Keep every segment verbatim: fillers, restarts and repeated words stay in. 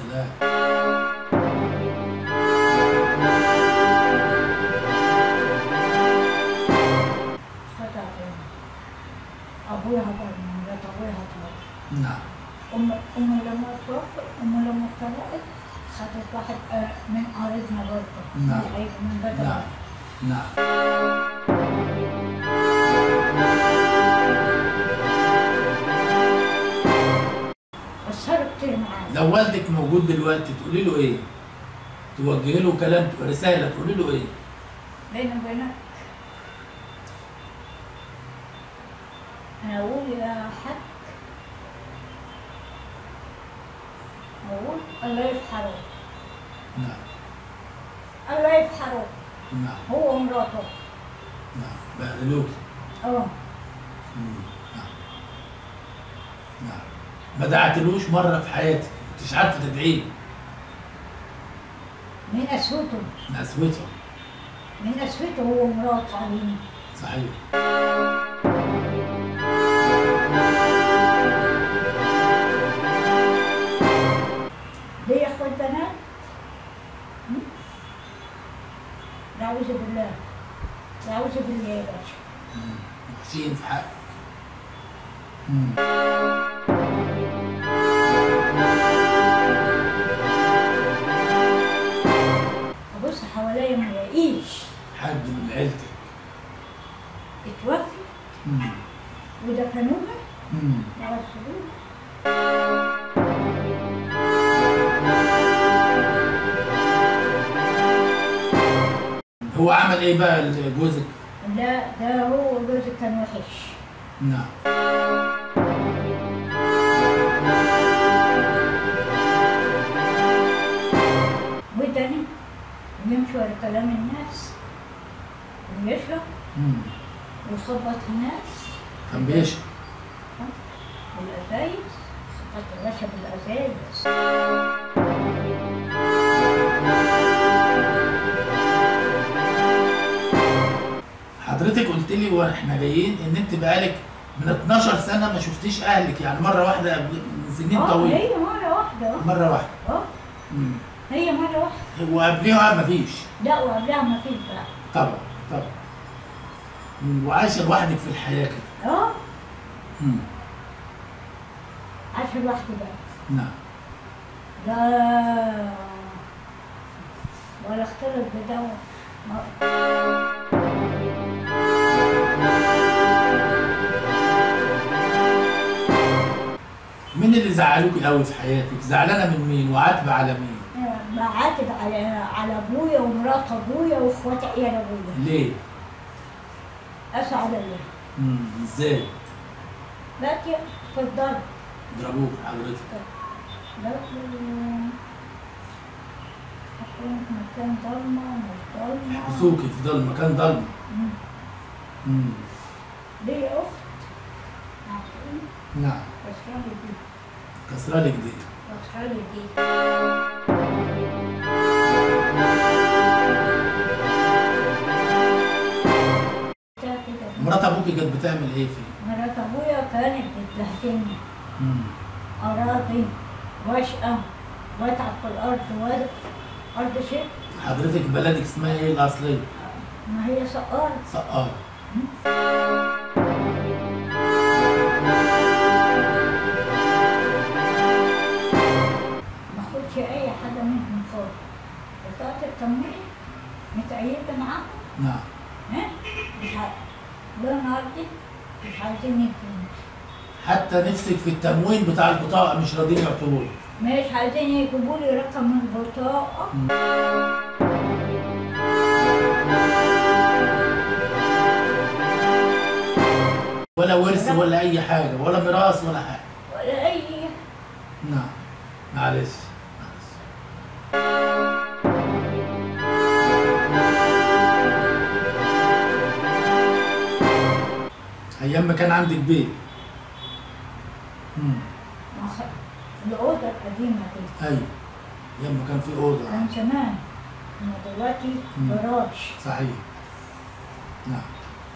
سلام. ابويا هبل مرات ابويا هبل. نعم. ام امي لما توفت امي لما اتطلقت خدت واحد من قرايبنا برضه. نعم. من بدر. نعم. نعم. أثروا كتير معايا. لو والدك موجود دلوقتي تقولي له ايه؟ توجهي له كلام رساله تقولي له ايه؟ بيني وبينك أنا أقول يا حاج أقول الله يفحره. نعم. الله يفحره. نعم. هو ومراته. نعم. بهدلوكي. اه. نعم. نعم. ما دعتلوش مره في حياتك، ما كنتش عارفه تدعي له. من قسوته. من قسوته. من قسوته هو ومراته علينا. صحيح. ليه اخوات بنات؟ أعوذ بالله. أعوذ بالله يا باشا. وحشين في حقك. أبص حواليا ما الاقيش حد من عيلتك اتوفت ودفنوها وغسلوها. هو عمل ايه بقى جوزك؟ لا ده هو جوزي كان وحش. نعم. ودني ويمشي ورا كلام الناس ويشرب ويخبط الناس. كان بيشرب. بالأزايز خبط الرشا بالأزايز. حضرتك قلت لي واحنا جايين ان انت بقالك من اتناشر سنه ما شفتيش اهلك، يعني مره واحده من سنين طويله. اه هي مره واحده. مره واحده. اه هي مره واحده. وقبليها ما فيش؟ لا وقبلها ما فيش بقى. طبعا طبعا. وعايشه لوحدك في الحياه كده. اه عايشه لوحدي بقى. نعم. لا ولا اختلط بده. مين اللي زعلوكي قوي في حياتك؟ زعلانه من مين وعاتبه على مين؟ بعاتب على على ابويا ومرات ابويا واخوات عيال ابويا. ليه؟ قاسوا عليا. امم ازاي؟ باكي في الضرب. ضربوك حضرتك؟ لا حطوني في مكان ضلمه ومش ضلمه. حبسوكي في ضلمه، مكان ضلمه. امم ليا اخت. نعم. كسرالي دي. كسرالك دي. كسرالي دي. مرات ابوكي كانت بتعمل ايه فيه؟ مرات ابويا كانت بتبهدلني. اراضي واشقى واتعب في الارض وارض ارض شيء. حضرتك بلدك اسمها ايه الاصليه؟ ما هي سقارة. سقارة. ما اخدش اي حاجه منهم خالص. بطاقه التموين متأيدة معاهم. نعم. ها؟ مش عارف. لا النهارده مش عايزين يدوني. حتى نفسك في التموين بتاع البطاقة مش راضيين يعطوه. مش عايزين يجيبوا لي رقم البطاقة. ولا ورث ولا أي حاجة ولا ميراث ولا حاجة. ولا أي. نعم. معلش. أيام ما كان عندك بيت. امم الأوضة القديمة دي. أيوه. أيام ما كان في أوضة. كان زمان. إنما دلوقتي جراج. صحيح. نعم.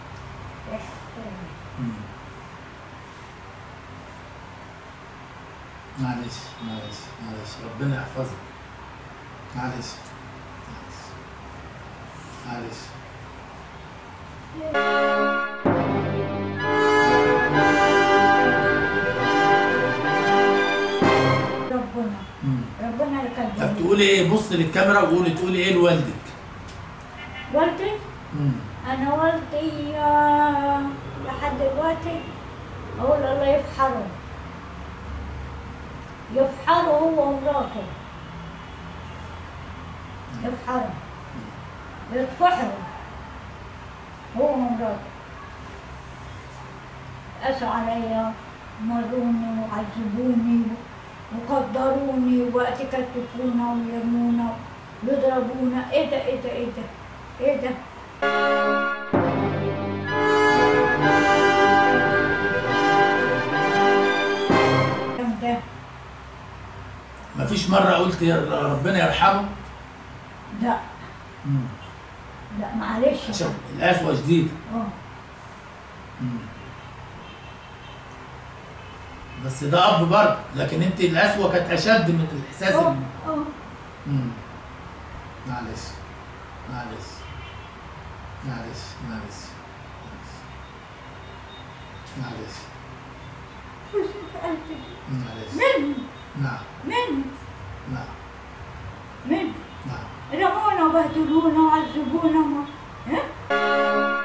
مم. معلش معلش معلش. ربنا يحفظك. معلش معلش ربنا مم. ربنا اللي كان طب تقولي ايه؟ بص للكاميرا وقولي تقولي ايه لوالدك؟ والدي مم. انا والدي آه، لحد دلوقتي اقول الله يفحره يفحره هو ومراته يفحره يتفحروا هو ومراته. قاسوا عليا مروني وعذبوني وقدروني ووقت كتفونا ويرمونا ويضربونا. ايه ده ايه ده ايه ده ايه ده؟ كم ده؟ مفيش مرة قلت يا ربنا يرحمه؟ لا مم. لا معلش. عشان القسوة شديدة. اه مم. بس ده أب برضه، لكن أنت القسوة كانت أشد من الإحساس. اه ال- اه مم. معلش معلش معلش معلش معلش معلش من نعم من نعم من نعم. رمونا وبهدلونا وعذبونا ما ها؟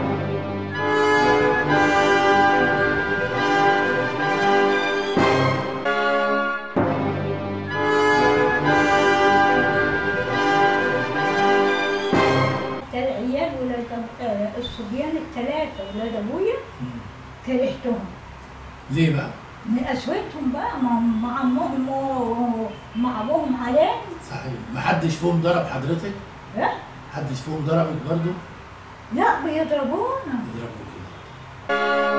العيال ولاد أب- آه، الصبيان الثلاثة ولاد أبويا مم. كرهتهم ليه بقى؟ من قسوتهم بقى مع مع أمهم ومع أبوهم علام. صحيح. محدش فيهم ضرب حضرتك؟ ها؟ محدش فيهم ضربك برضه؟ لا بيضربونا. يضربوا كده.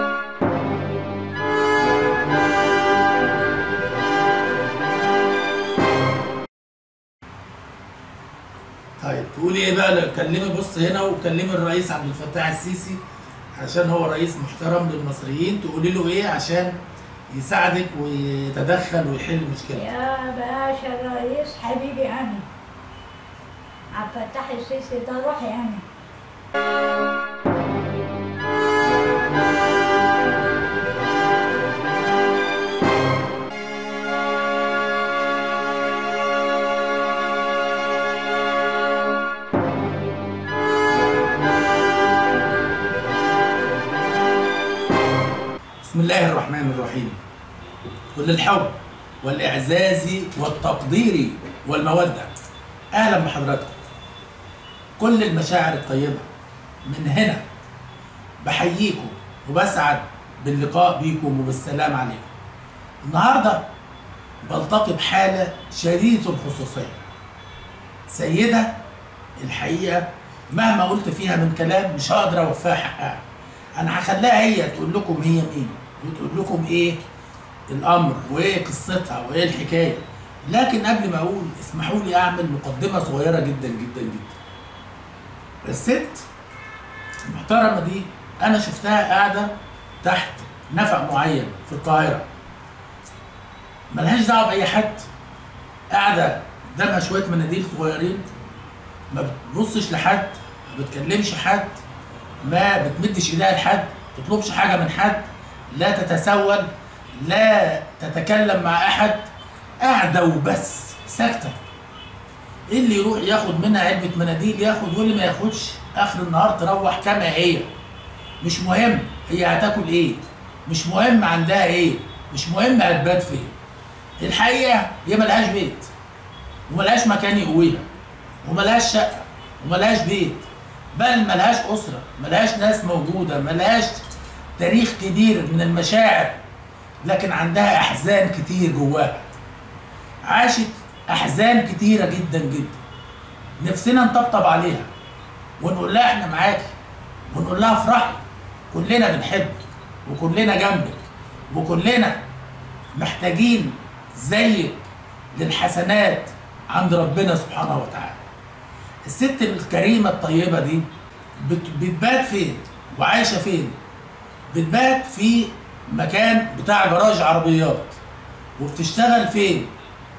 طيب تقولي ايه بقى؟ كلمي بص هنا وكلمي الرئيس عبد الفتاح السيسي عشان هو رئيس محترم للمصريين، تقولي له ايه عشان يساعدك ويتدخل ويحل مشكلتك. يا باشا الرئيس حبيبي أنا عبد الفتاح السيسي ده روحي أنا. بسم الله الرحمن الرحيم. كل الحب والإعزاز والتقدير والمودة أهلا بحضراتكم. كل المشاعر الطيبة من هنا بحييكم وبسعد باللقاء بيكم وبالسلام عليكم. النهاردة بلتقي بحالة شديدة الخصوصية، سيدة الحقيقة مهما قلت فيها من كلام مش هقدر أوفيها حقها. أنا هخليها هي تقول لكم هي مين وتقول لكم إيه الأمر وإيه قصتها وإيه الحكاية. لكن قبل ما أقول اسمحوا لي أعمل مقدمة صغيرة جدا جدا جدا. الست المحترمة دي أنا شفتها قاعدة تحت نفق معين في القاهرة، ملهاش دعوة بأي حد، قاعدة قدامها شوية مناديل صغيرين، ما بتبصش لحد، ما بتكلمش حد، ما بتمدش ايديها لحد، ما تطلبش حاجة من حد، لا تتسول، لا تتكلم مع أحد، قاعدة وبس ساكتة. إيه اللي يروح ياخد منها علبة مناديل ياخد، واللي ما ياخدش آخر النهار تروح كما هي. مش مهم هي هتاكل إيه، مش مهم عندها إيه، مش مهم هتبات فين. الحقيقة هي ملهاش بيت وملهاش مكان يقويها وملهاش شقة وملهاش بيت، بل ملهاش أسرة، ملهاش ناس موجودة، ملهاش تاريخ كبير من المشاعر، لكن عندها أحزان كتير جواها. عاشت أحزان كتيرة جدا جدا. نفسنا نطبطب عليها ونقول لها احنا معاكي ونقول لها افرحي، كلنا بنحبك وكلنا جنبك وكلنا محتاجين زيك للحسنات عند ربنا سبحانه وتعالى. الست الكريمة الطيبة دي بت- بتبات فين وعايشة فين؟ بتبات في مكان بتاع جراج عربيات. وبتشتغل فين؟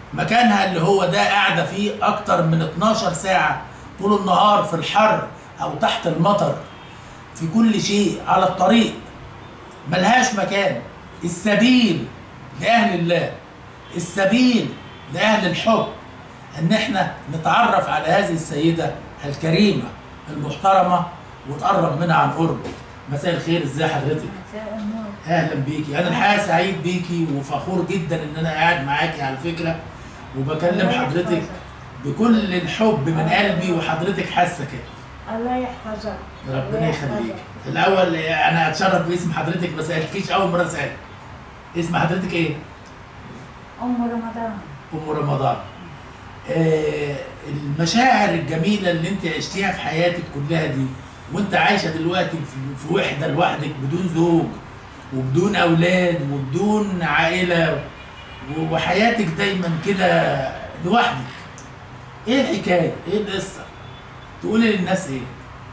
مكانها اللي هو ده قاعده فيه اكتر من اتناشر ساعه طول النهار في الحر او تحت المطر، في كل شيء على الطريق، ملهاش مكان. السبيل لاهل الله، السبيل لاهل الحب، ان احنا نتعرف على هذه السيده الكريمه المحترمه ونقرب منها عن قرب. مساء الخير، ازي حضرتك؟ مساء النور. اهلا بيكي، انا الحقيقه سعيد بيكي وفخور جدا ان انا قاعد معاكي على فكره، وبكلم حضرتك بكل الحب من قلبي، وحضرتك حاسه كده. الله يحفظك. ربنا يخليك. الاول انا اتشرف باسم حضرتك، ما سالتكيش اول مره اسالك. اسم حضرتك ايه؟ ام رمضان. ام رمضان. آه المشاعر الجميله اللي انت عشتيها في حياتك كلها دي، وانت عايشه دلوقتي في, في وحده لوحدك بدون زوج وبدون اولاد وبدون عائله، وحياتك دايما كده لوحدك، ايه الحكايه؟ ايه القصه؟ تقولي للناس ايه؟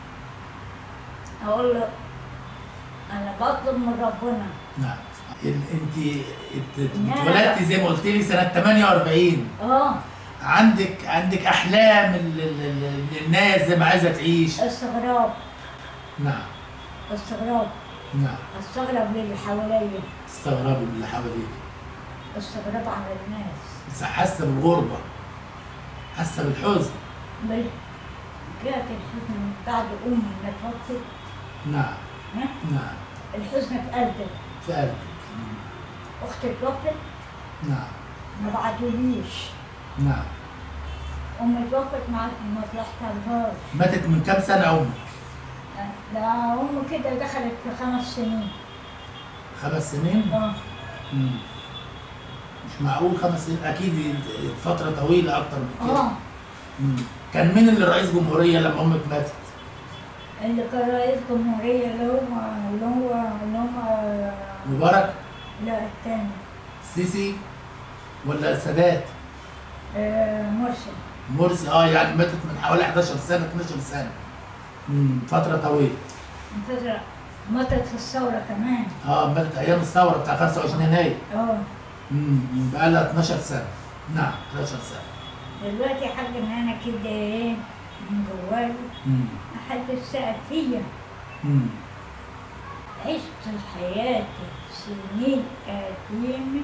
اقول له انا بطلب من ربنا. نعم. انت اتولدتي زي ما قلت لي سنه تمانية واربعين. اه عندك عندك احلام الناس زي ما عايزه تعيش. استغراب. نعم. استغراب. نعم. استغرب للي حواليا. تستغربي من اللي حواليك. استغراب على الناس. بس حاسه بالغربه، حاسه بالحزن. بل جات الحزن من بعد امي ما توفت. نعم. ها؟ نعم. الحزن في قلبي. في قلبك. اختي توفت. نعم. ما بعتوليش. نعم. امي توفت ما ما طلعتلهاش. ماتت من كام سنه امك؟ لا امي كده دخلت في خمس سنين. خمس سنين؟ اه. مم. مش معقول خمس سنين، اكيد فتره طويله اكتر من كده. اه. مم. كان مين اللي رئيس جمهوريه لما امك ماتت؟ اللي كان رئيس جمهورية اللي هو اللي هو اللي هو مبارك؟ لا الثاني. السيسي ولا السادات؟ آه مرسي. مرسي. اه يعني ماتت من حوالي حداشر سنه اتناشر سنه. امم فتره طويله. من فترة ماتت في الثورة كمان. اه ماتت ايام الثوره بتاع خمسة وعشرين يناير. اه. امم بقى لها اتناشر سنه. نعم اتناشر سنه. دلوقتي حاجة ان انا كده ايه من جواي امم محدش سأل فيا. امم عشت حياتي سنين قديمة.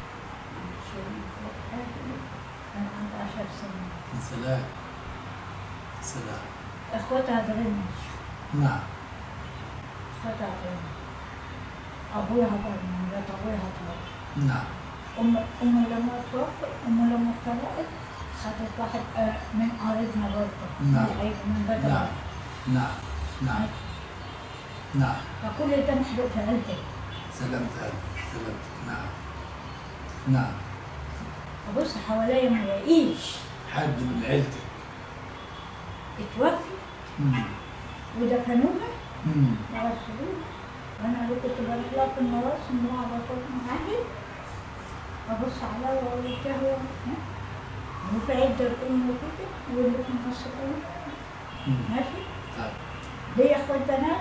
كان عندي عشر سنين. سلام. سلام. اخواتها ضربني. نعم. اخواتها ضربني. ابويا ضربني، مرات ابويا ضربني. نعم. أم أم لما توفت، أم لما اتطلقت خدت واحد آه، من قرايبنا برضه. نعم. من من بدر. نعم. نعم. نعم. نعم. فكل ده محروق في قلبي. سلامت قلبك، سلامتك. نعم. نعم. أبص حواليا ما الاقيش. حد من عيلتك. اتوفي امم ودفنوها امم وغسلوها. وأنا اللي كنت بروح لها في المراسم وأقعد أطلع معاها. أبص عليها وأقول لها ها؟ وفي عدة الأم وكده واللي في النص الأم. ماشي؟ طيب. دي اخوات بنات.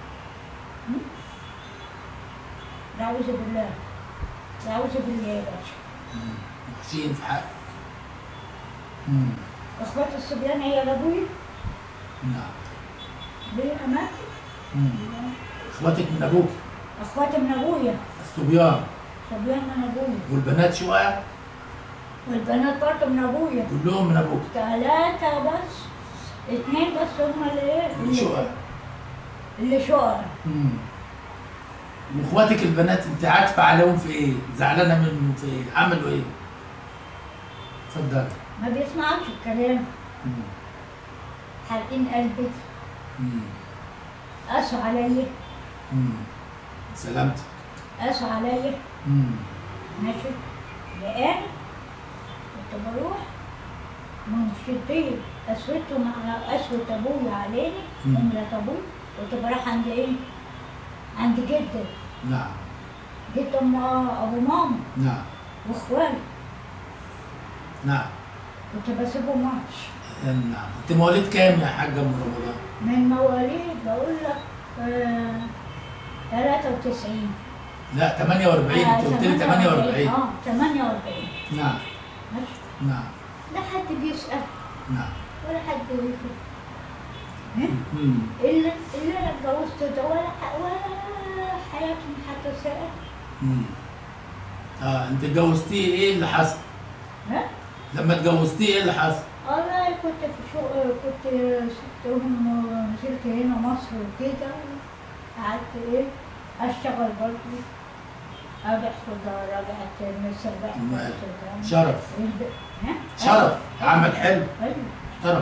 أعوذ بالله. أعوذ بالله يا باشا. وحشين في حقك. امم اخوات الصبيان هي لابويا. نعم. ليه اماتي؟ امم اخواتك من ابوك. اخواتي من ابويا. الصبيان. صبيان من ابويا. والبنات شقق؟ والبنات برضه من ابويا. كلهم من ابوك. ثلاثة بس. اثنين بس هم اللي ايه؟ اللي شقق. اللي شقق. امم واخواتك البنات انت عاتفه عليهم في ايه؟ زعلانه منهم في ايه؟ عملوا ايه؟ اتفضلي. ما بيسمعوش الكلام. امم حارقين قلبي. امم قاسوا عليا. امم سلامتك. قاسوا عليا. امم ماشي؟ لقاني كنت بروح من شديد قسوته مع قسوة ابويا عليني ومرات ابويا. كنت بروح عند ايه؟ عند جدي. نعم. جد ام ابو ماما. نعم. واخوالي. نعم. كنت بسيبه ماتش. نعم. انت مواليد كام يا حاجه ام رمضان؟ من مواليد بقول لك آه ثلاثة وتسعين. لا تمانية واربعين. انت قلت لي تمانية واربعين. اه تمانية واربعين. نعم. ماشي؟ نعم. لا حد بيسأل نعم. ولا حد بيشوف. ها؟ مم. اللي اللي انا اتجوزته ده ولا ح- ولا حياتهم حتى سأل. مم. اه انت اتجوزتيه ايه اللي حصل؟ ها؟ لما اتجوزتيه ايه اللي حصل؟ والله كنت في شغل، كنت سبتهم ونزلت هنا مصر وكده، قعدت ايه اشتغل برضه، ابيع خضار، ابيع ترمس، ابيع ما- كده. شرف. الب- ها؟ شرف. عمل حلو. ايوه. محترم.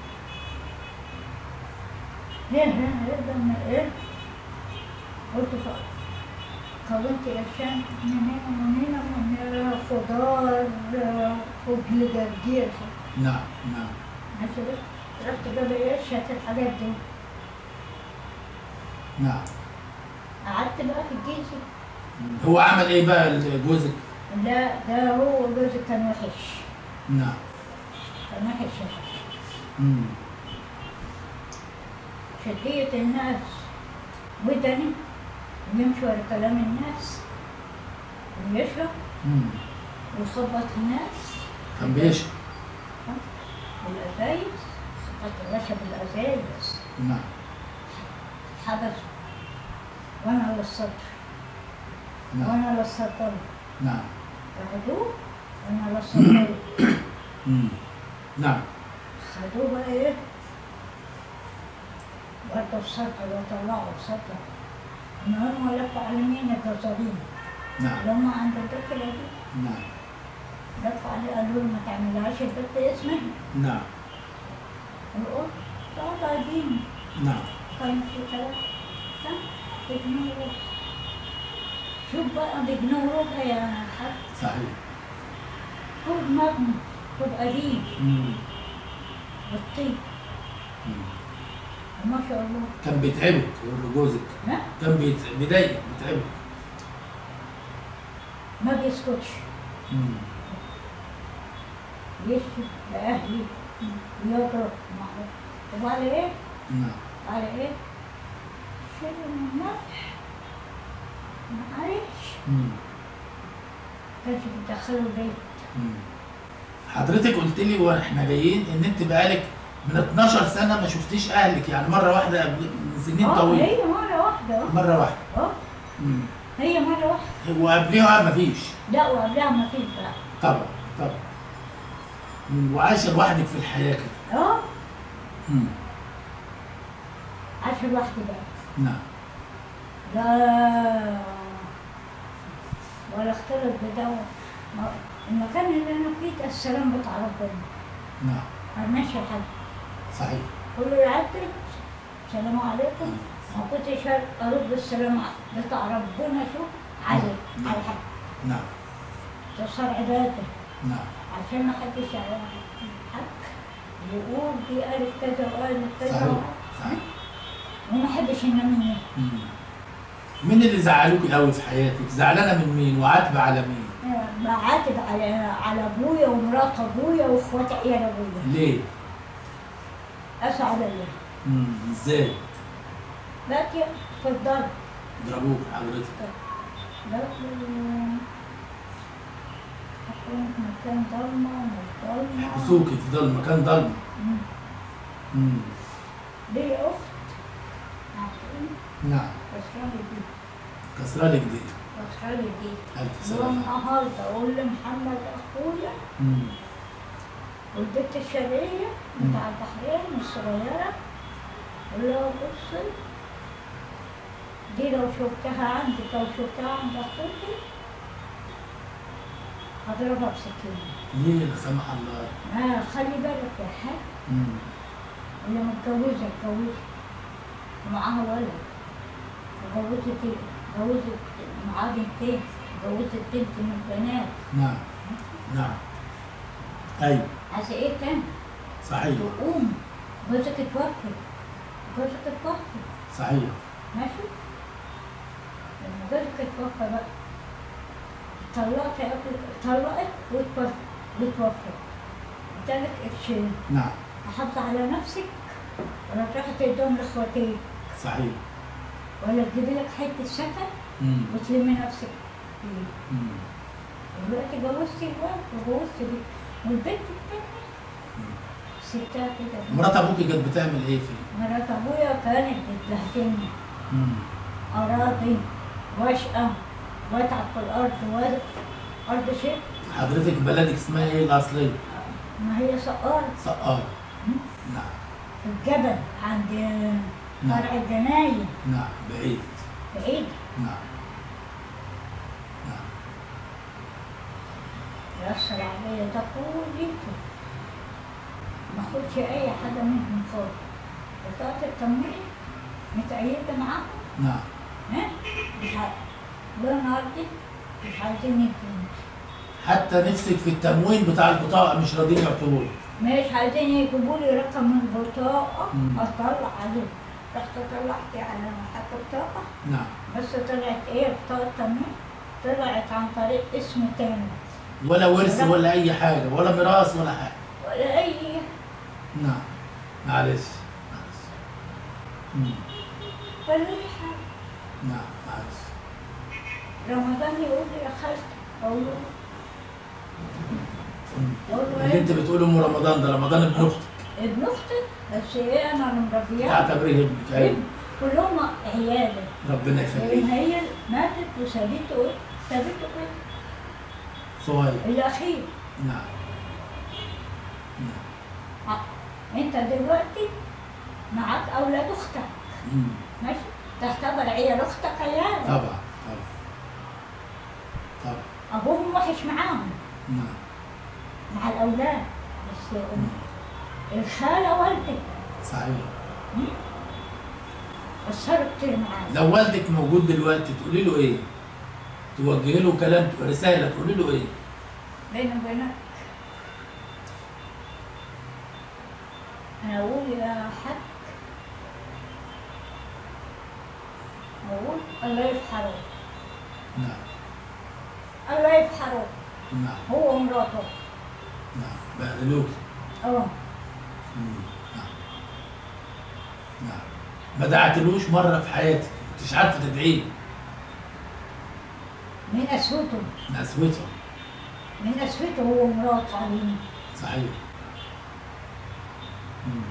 ايه ايه ايه لما ايه قلت ف- كونت قرشين من هنا ومن هنا من خضار، فجل، جرجير. نعم. نعم. ماشي بس رحت جاب قرش هات الحاجات دي. نعم. قعدت بقى في الجيش. هو عمل ايه بقى جوزك؟ لا ده هو جوزي كان وحش، نعم. كان وحش وحش. مم. شدية الناس ودني ويمشي ورا كلام الناس ويشرب مم. ويخبط الناس. كان بيشرب. بالأزايز، خبط الرشا بالأزايز. نعم. حبس وأنا على السطر نعم. وأنا على السطر. نعم. أخدوه وأنا على السطر. مم. نعم. خدوه بقى إيه؟ ودوا السطر وطلعوا السطر. إن هم لفوا على مين الجزارين نعم. اللي هم عند الدكتور دي. نعم. لفوا عليه قالوا له ما تعملهاش البت اسمها. نعم. القط طلع دين. نعم. كان في ثلاث كم؟ بجنيه وربع. شوف بقى بجنيه وربع يا حاج. صحيح. خد مبني، خد قديم مم. بالطيب. مم. ما شاء الله. كان بيتعبك يقول جوزك؟ ها؟ كان بيت- بيضايقك بيتعبك؟ ما بيسكتش، مم. يشتم لأهلي ويضرب معه. وعلى إيه؟ نعم. على إيه؟ شيل من الملح. معلش. مم. كانش بيدخلوا البيت. مم. حضرتك قلت لي واحنا جايين ان انت بقالك من اتناشر سنه ما شفتيش اهلك، يعني مره واحده قبل- من سنين اه طويله. هي مرة واحدة. اه مره واحده. اه مم. هي مرة واحدة. وقبليها ما فيش. لا وقبلها ما فيش بقى. طبعا طبعا. مم. وعايشه لوحدك في الحياه كده. اه مم. عايشة لوحدي بقى. نعم. لا ولا اختلط بده. ما- المكان اللي انا فيه ده السلام بتاع ربنا. نعم. ماشي حد صحيح. كله يعدي السلام عليكم. ما كنتش ارد السلام بتاع ربنا شوف عليه نعم. على حد. نعم. ده صار عباده نعم. عشان ما حدش يعرف حد يقول دي قالت كذا وقالت كذا. صحيح. صحيح. وما احبش النميمه. مم. مين اللي زعلوكي قوي في حياتك؟ زعلانه من مين وعاتبه على مين؟ بعاتب على على ابويا ومرات ابويا واخوات عيال ابويا. ليه؟ قاسوا عليا. امم ازاي؟ باكي في الضرب. ضربوك حضرتك؟ باكي حطوني في مكان ضلمة ومش ضلمة. حبسوكي في ضلمه، مكان ضلمه. مم. امم ليه أخت عارفين نعم. كسرالي دي كسرالك دي. كسرالي دي. الف يوم سلامه. النهارده أقول لمحمد أخويا امم والبت الشرقية بتاع البحرين الصغيرة، أقول لها بصي دي لو شفتها عندك أو شفتها عند أخوكي هضربها بسكينة. ليه لا سمح الله؟ آه خلي بالك يا حاج. امم اللي متجوزة اتجوزت ومعاها ولد وجوزت جوزت معاه بنتين، جوزت بنت من البنات. نعم. نعم. ايوه. عايزة ايه تاني؟ صحيح. تقوم جوزك اتوفى، جوزك اتوفى. صحيح. ماشي؟ لما جوزك اتوفى بقى طلقت طلقت واتوفى واتوفى ادالك قرشين. نعم. تحافظ على نفسك ولا تروح تديهم لاخواتيك صحيح. ولا تجيبي لك حته سكن امم وتلمي نفسك فيه. امم دلوقتي جوزت الواد وجوزت بنت والبنت التانية ستها كده. مرات ابوكي كانت بتعمل ايه فيه؟ مرات ابويا كانت بتبهدلني، امم اراضي واشقى واتعب في الارض وارض ارض شيء. حضرتك بلدك اسمها ايه الاصليه؟ ما هي سقارة سقار. نعم. في الجبل عند نعم. فرع الجناين. نعم بعيد. بعيد. نعم. نعم. يأثر عليا ده كليته، ما اخدش اي حاجة منهم خالص. بطاقة التموين متأيدة معاهم. نعم. ها؟ مش عارف لو النهارده مش عايزين يدوني. حتى نفسك في التموين بتاع البطاقه مش راضيين يعطوه. مش عايزين يجيبوا لي رقم البطاقة مم. اطلع عليه. رحت طلعت على محطة بطاقة نعم. بس طلعت ايه بطاقة تموين، طلعت عن طريق اسم تاني. ولا ورث ولا اي حاجه ولا ميراث ولا حاجه. ولا اي. نعم. معلش معلش. مم. ولا اي حاجة. نعم معلش. رمضان يقول لي يا خالتي اقول له مم. اقول له اللي ايه؟ انت بتقوله ام رمضان ده رمضان ابن اختك. ابن اختي بس ايه انا اللي مربياه. تعتبريه ابنك. ايوه. ابن كلهم عيالي. ربنا لان يخليك. هي ماتت وسابته ايه؟ سابته كده صغير. الاخير. نعم. نعم. ع- انت دلوقتي معاك اولاد اختك مم. ماشي، تعتبر عيال اختك عيالك. طبعا طبعا طبعا. ابوهم وحش معاهم نعم. مع الاولاد بس الخاله والدك صحيح. اثروا كتير معايا. لو والدك موجود دلوقتي تقولي له ايه؟ توجهي له كلام رساله تقولي له ايه؟ بيني وبينك انا اقول يا حاج، اقول الله يفحره. نعم. الله يفحره نعم. هو ومراته. نعم. بهدلوك. اه مم. نعم. نعم. ما دعتلوش مره في حياتك، مش عارفه تدعي له. من اسوته نسوته. من اسوته هو ومراته علينا. صحيح. مم.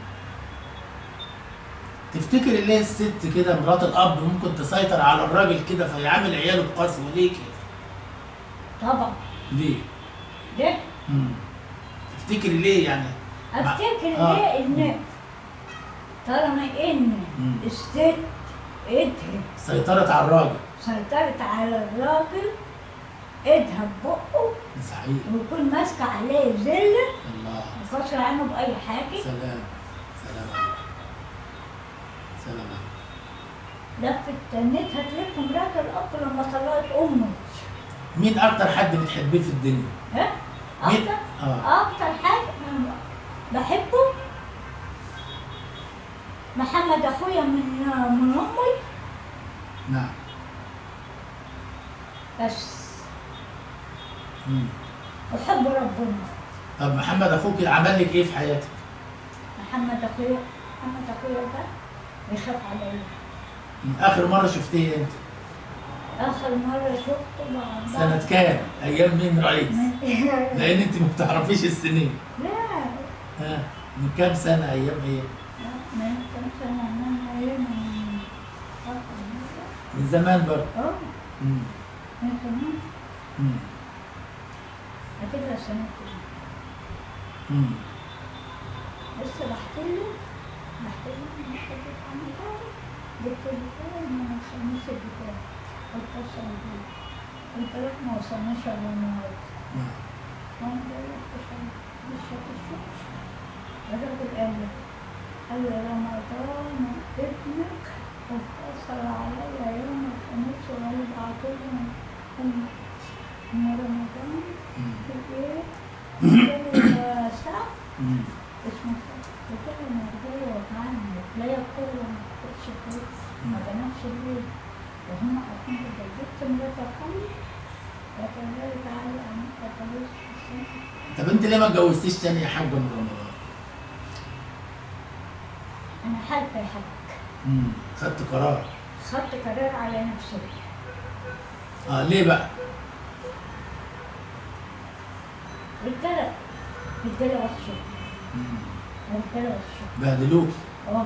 تفتكر ليه الست كده مرات الاب ممكن تسيطر على الراجل كده فيعامل عياله بقسوه ليه كده؟ طبعا. ليه؟ ليه؟ مم. تفتكري ليه يعني؟ افتكر آه. ليه ان طالما ان مم. الست ايدها سيطرت على الراجل. سيطرت على الراجل، ايدها ببقه صحيح. ويكون ماسكه عليه زله الله. وفاصل عنه باي حاجه. سلام. سلام عليك. سلام عليك. لفت تنتها تلف مرات الاب لما طلقت امه. مين اكتر حد بتحبيه في الدنيا؟ ها؟ مين؟ اكتر اه. اكتر حاجه أنا بحبه محمد اخويا من من امي نعم. بس، مم. وحب ربنا. طب محمد اخوك عمل لك ايه في حياتك؟ محمد اخويا محمد اخويا ده بيخاف عليا. من اخر مره شفتيه امتى؟ اخر مره شفته بعد سنه كام؟ ايام مين رئيس؟ لان انت ما بتعرفيش السنين. لا ها؟ من كام سنه؟ ايام ايه؟ من كم سنه من ايام من زمان برضه. اه مم. من زمان مم. هتبقى سنه كده. مم. بس رحت له رحت له من حته عملها جبت له كده من الخميس بتاعي واتصل بيه قلت له ما وصلناش الا النهارده. نعم. وانا بقول لك مش هتشوفش. الراجل قال لي قال لي رمضان ابنك واتصل عليا يوم الخميس وقال بعتولي ام ام رمضان مم. في ايه؟ قال ساعة مم. اسمه قلت له انا جايه وجعاني رجليا كله ما كنتش كويس ما بنامش الليل وهم عارفين كده جبت مرات اخوي وقال لي تعالي انا اتجوزت في السنه. طب انت ليه ما اتجوزتيش تاني يا حاجه من رمضان؟ انا حالفه يا حاج. امم خدت قرار. خدت قرار على نفسي. اه ليه بقى؟ رجالة رجالة وحشة، مم. رجالة وحشة. بهدلوك. اه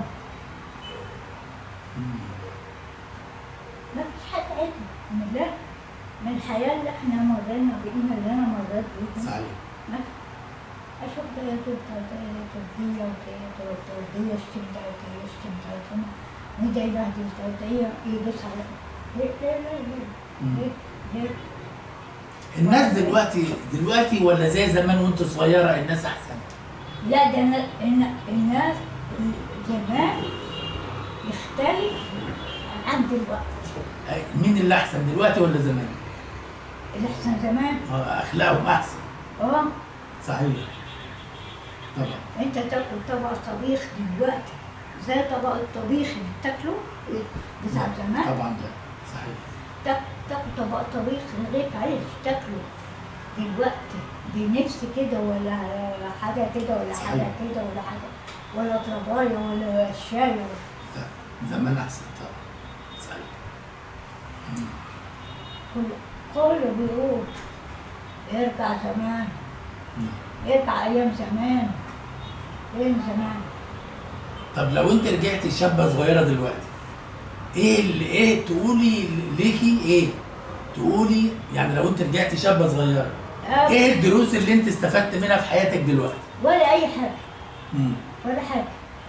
مم. ما فيش حد عدل من ده، من الحياة اللي احنا مرينا بيها، اللي انا مريت بيها. صحيح. ما اشوف ده يدوب تودية وتودية اشتم ده وتودية اشتم ده، وده يبهدل ده وده يدوس على ليه ليه ليه مم. ليه ليه؟ الناس دلوقتي دلوقتي ولا زي زمان وانت صغيره الناس احسن؟ لا ده أنا- الن- الناس زمان يختلف عن دلوقتي. أي- مين اللي احسن دلوقتي ولا زمان؟ اللي احسن زمان آه، اخلاقهم احسن. اه صحيح. طبعا. انت تاكل طبق طبيخ دلوقتي زي طبق الطبيخ اللي بتاكله بتاع زمان. طبعا ده صحيح. تاك- تاكل طبق طبيخ رغيف عيش تاكله دلوقتي بنفس كده، ولا حاجه كده ولا صحيح. حاجه كده ولا حاجه، ولا طربايه ولا الشاي ولا لا، زمان احسن طبعا. صحيح. مم. كله كله بيقول ارجع زمان، مم. ارجع ايام زمان، ايام زمان. طب لو انت رجعتي شابه صغيره دلوقتي، ايه اللي ايه تقولي ليكي ايه؟ تقولي يعني لو انت رجعتي شابه صغيره، آه، ايه الدروس اللي انت استفدت منها في حياتك دلوقتي؟ ولا اي حاجه مم. ولا حاجه.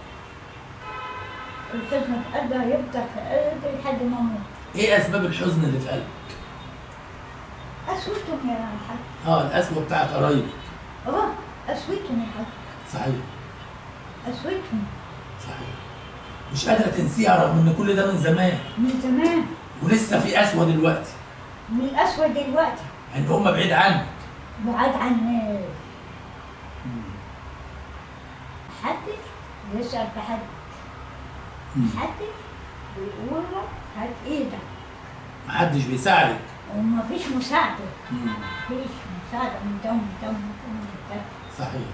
الحزن في قلبي هيفضل في قلبي لحد ما اموت. ايه اسباب الحزن اللي في قلبك؟ اسوتهم يا حاج. اه، القسوه بتاعت قرايبك. اه اسوتهم يا حاج، صحيح. اسوتهم صحيح. مش قادره تنسيها رغم ان كل ده من زمان، من زمان، ولسه في قسوه دلوقتي من الاسود دلوقتي ان هم بعيد عنك. بعاد عني. محدش بيسأل في حد، مم. محدش بيقول له هات ايدك، محدش بيساعدك. ومفيش مساعدة، مم. مفيش مساعدة من ده ومن ده ومن ده ومن ده. صحيح.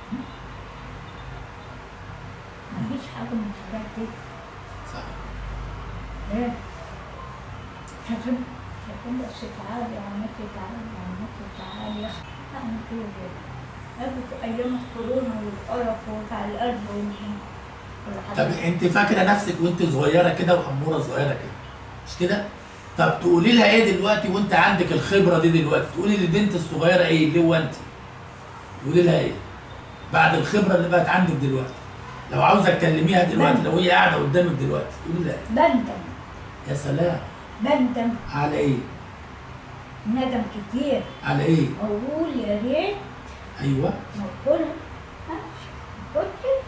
مفيش حاجة من الحاجات دي. صحيح. ايه؟ شايفين شايفين بس تعالي يا عمتي، تعالي يا عمتي، تعالي يا اخي، اعمل كده. قبل ايام الكورونا والقرف ووجع القلب وال- طب والحاجات. انت فاكره نفسك وانت صغيره كده واموره صغيره كده، مش كده؟ طب تقولي لها ايه دلوقتي وانت عندك الخبره دي دلوقتي؟ تقولي للبنت الصغيره ايه اللي هو انت؟ تقولي لها ايه؟ بعد الخبره اللي بقت عندك دلوقتي، لو عاوزه تكلميها دلوقتي، لو هي قاعده قدامك دلوقتي، تقولي لها ايه؟ بندم يا سلام. بندم على ايه؟ ندم كتير، على ايه؟ اقول يا ريت ايوه. ما كنت ما كنتش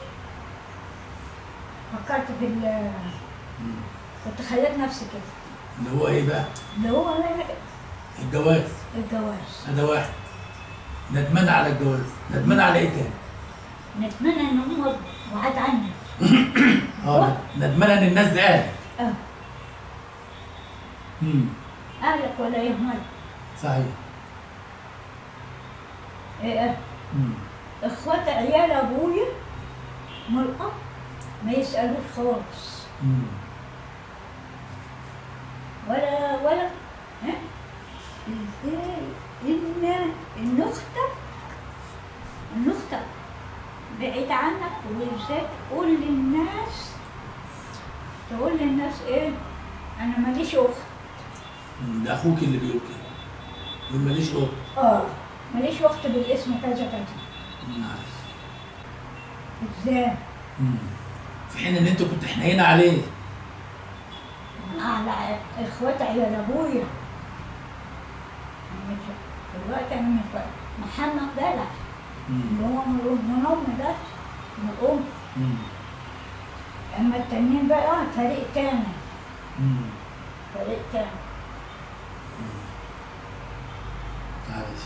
فكرت في ال مم. كنت خليت نفسي كده، اللي هو ايه بقى؟ اللي هو أنا الجواز. الجواز. هذا واحد. ندمان على الجواز، ندمان على ايه تاني؟ نتمنى ان هم بعاد عني. اه، ندمان ان الناس دي اهلك. اه امم. اهلك ولا يهملك. صحيح. إيه، امم. اخوات عيال ابويا من الاب ما يسالوش خالص، امم. ولا ولا ها ازاي ان ان اختك ان اختك بعيد عنك، وازاي تقول للناس تقول للناس ايه انا ماليش اخت. مم. ده اخوك اللي بيقول كده، يقول ماليش اخت. اه ماليش اخت بالاسم كذا كذا. معلش. ازاي؟ امم. في حين ان انت كنت حنينه عليه. على اخوات عيال ابويا. مش دلوقتي انا مش بقى. محمد بلح امم. اللي هو من من امي ده، من الام. امم. اما التانيين بقى فريق تاني، امم. فريق تاني. معلش.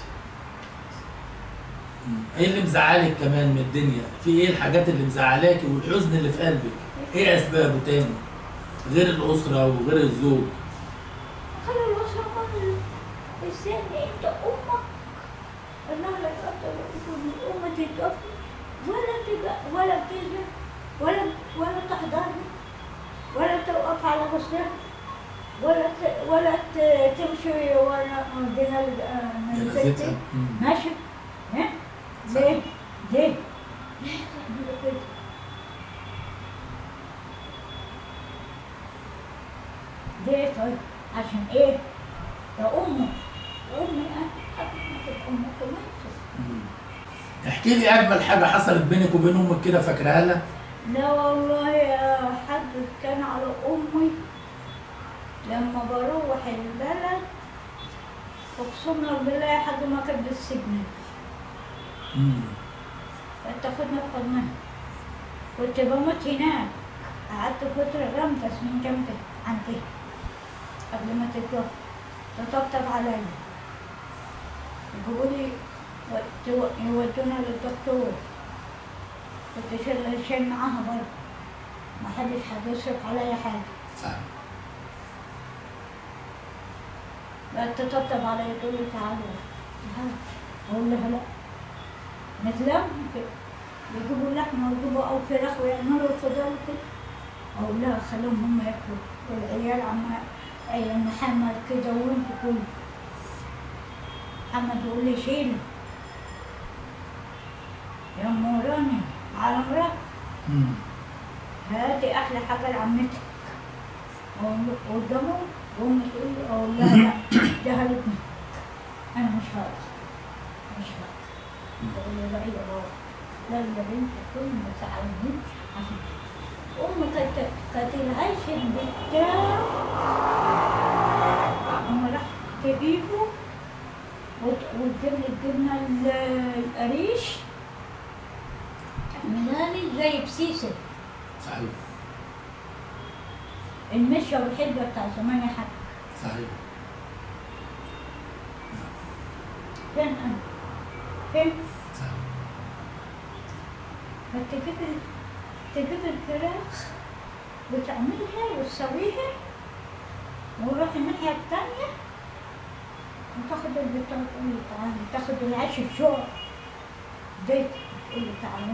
مم. ايه اللي مزعلك كمان من الدنيا؟ في ايه الحاجات اللي مزعلاكي والحزن اللي في قلبك؟ ايه اسبابه تاني؟ غير الاسره وغير الزوج. خلي الأسرة كله ازاي انت امك انها لا تقدر الام تتوفي ولا تجا ولا تيجي ولا ولا تحضرني ولا توقف على غسلها ولا ت... ولا ت... تمشي ولا جنازتها جنازتها. مم. ماشي ها؟ ليه؟ ليه؟ ليه تعملوا كده؟ ليه طيب؟ عشان ايه؟ ده أمه أمي أنا قبل ما تبقى أمك كمان. احكي لي اجمل حاجه حصلت بينك وبين امك كده فاكراها لها؟ لا والله يا حاج، كان على أمي لما بروح البلد أقسم لك بالله يا حاج ما كانت بتسيبني. امم كانت تاخدني بحضنها. كنت بموت هناك، قعدت فترة جامدة سنين جامدة عندي قبل ما تتوفى. تطبطب عليا، يجيبوا لي يودونا للدكتور. كنت شايل شايل معاها برضه، ما حدش حد يصرف عليا حاجة. صح. بقت تطبطب عليا تقول لي تعالى تعالى، أقول لها لا نتلم كده، يجيبوا لحمة ويجيبوا أو فراخ ويعملوا الخضار كده، أقول لها خليهم هم ياكلوا والعيال عم عيال محمد كده وانتوا كله. محمد يقول لي شيله يا ام رانيا على مراتك، امم هاتي احلى حاجه لعمتك. اقول له قدامه وامي تقول لي اقول لها لا ده هلبني انا مش هقدر مش هقدر. تقول لي لا يا بابا لا يا بنت كل ما تعلميش. عشان امي كانت كانت العيش بتاع اما راح تجيبه وتجيب لي الجبنه القريش تعملها لي زي بسيسه. صحيح. المشيه والحلبه بتاع زمان يا حاج. صحيح. فين انا؟ فين؟ صحيح. فتجيب تجيب الفراخ وتعملها وتسويها ونروح الناحيه التانيه وتاخد البتاع تقول لي تعالي، تاخد العيش الشوق ديت تقول لي تعالي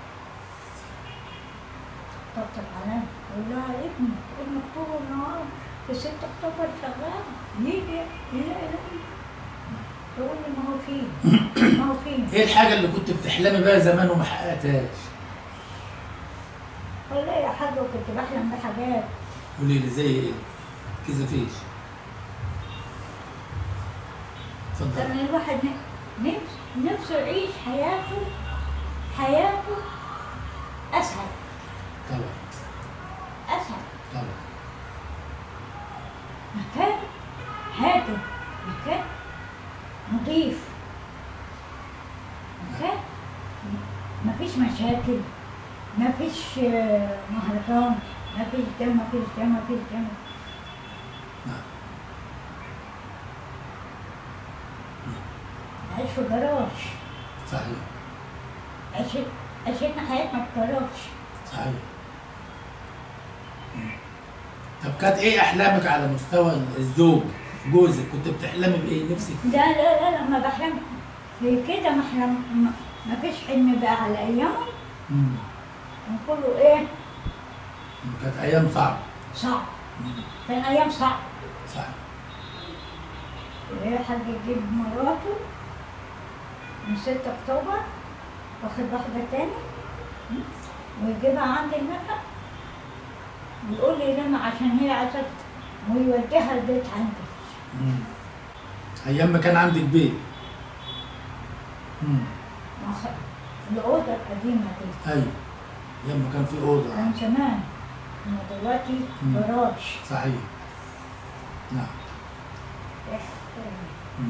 طبطب عليا. اقول لها ابنك ابنك طول النهار في ستة اكتوبر شغال يجي يلاقي لقمة. تقول لي ما هو فيه ما هو فيه. ايه الحاجه اللي كنت بتحلمي بيها زمان وما حققتهاش؟ والله يا حاج كنت بحلم بحاجات. قولي لي زي ايه؟ كذا فيش. اتفضل. كان الواحد نفسه نفسه يعيش حياته حياته اسهل. طبعا. اسهل. طبعا. مكان هادئ، مكان نظيف، مكان مفيش مشاكل، مفيش مهرجان، مفيش ده مفيش ده مفيش ده. نعم. عيش في جراج. صحيح. عيشت عيشتنا حياتنا في جراج. صحيح. طب كانت ايه احلامك على مستوى الزوج؟ جوزك كنت بتحلمي بايه نفسك؟ لا لا لا لما بحلم في كده ما احلم ما فيش حلم بقى على ايامهم. امم كان كله ايه؟ كانت ايام صعبه. صعب. كان ايام صعب. صحيح. ايه حد يجيب مراته من ستة اكتوبر واخد واحدة تاني ويجيبها عند المكة ويقول لي لما عشان هي عايزة ويوديها البيت عندي. امم ايام ما كان عندك بيت. امم الأوضة القديمة دي. ايوه. ايام ما كان في اوضه. كان زمان، إنما دلوقتي جراج. صحيح. نعم. مم.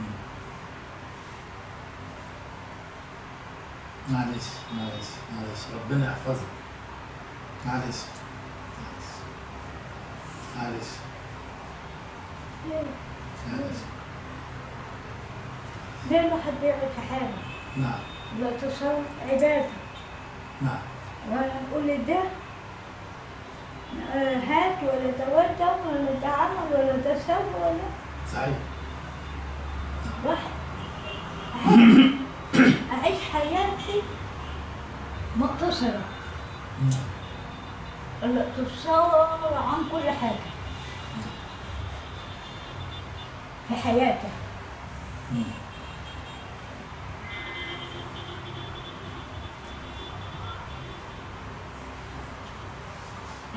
معلش معلش معلش ربنا يحفظك. معلش معلش معلش معلش. ليه الواحد بيعمل في حاله؟ نعم. لا تصرف عبادة. نعم. ولا نقول لي ده آه، هات ولا ده ودى ولا ده عمل ولا ده سوى ولا. صحيح. واحد أعيش, أعيش حياتي مقتصرة. الاقتصار عن كل حاجة في حياتي.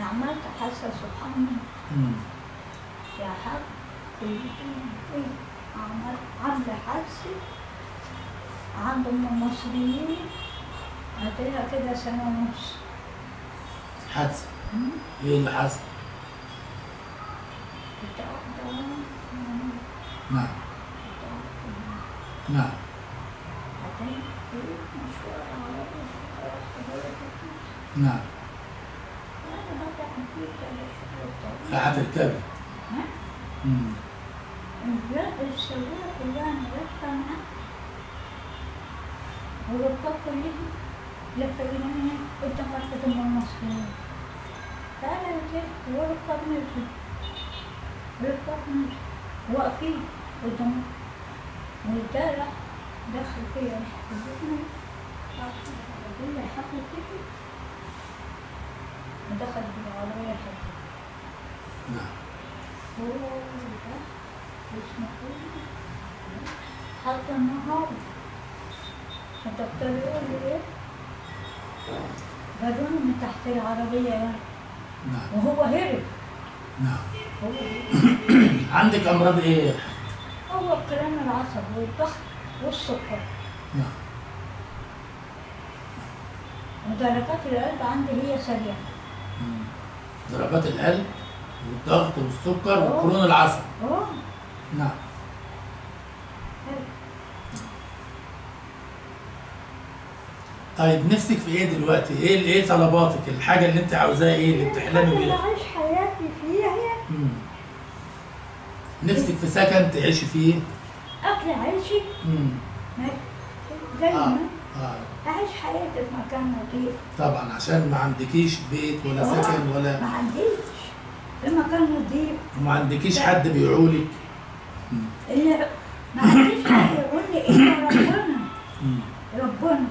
عملت حاسة سبحان الله مم. يا حاج إيه عملت عاملة حادثة عند أم المصريين هتلاقيها كده سنة ونص. حادثة. مم. ايه اللي حصل؟ كنت قاعدة نعم. نعم. بعدين إيه مشوار عربي نعم. أنا بقى عندي كده شغل طويل. هتركبي. ها؟ مم. الرجال السواقة كلها أنا راكبة معاه والركاب كلهم لفة جنانية قدام مركز أم المصريين. تعالى يا جد وركاب نزلوا ركاب نزلوا واقفين قدام وده راح دخل فيا راح حبيبنا العربية حطت كده ودخل بالعربية حطت. نعم. هو ده اسمه كله حتى النهار الدكتور يقول لي ايه جابوني من تحت العربية يعني نعم. وهو هرب. نعم. هو عندك امراض ايه؟ هو الكلام العصبي والضغط والسكر نعم. ودرجات القلب عندي هي سريعة. مم. ضربات القلب والضغط والسكر والقولون العصبي. اه نعم. طيب نفسك في ايه دلوقتي؟ ايه ايه طلباتك؟ الحاجة اللي انت عاوزاها ايه اللي بتحلمي اللي بيها؟ عايش حياتي فيها مم. نفسك في سكن تعيشي فيه؟ أكل عيشي مم. دايما اه اه أعيش حياتي في مكان نظيف. طبعا عشان ما عندكيش بيت ولا آه، سكن ولا ما عنديش في مكان نظيف وما عندكيش حد بيعولك. مم. اللي ما عنديش حد يقول لي إلا ربنا. مم. ربنا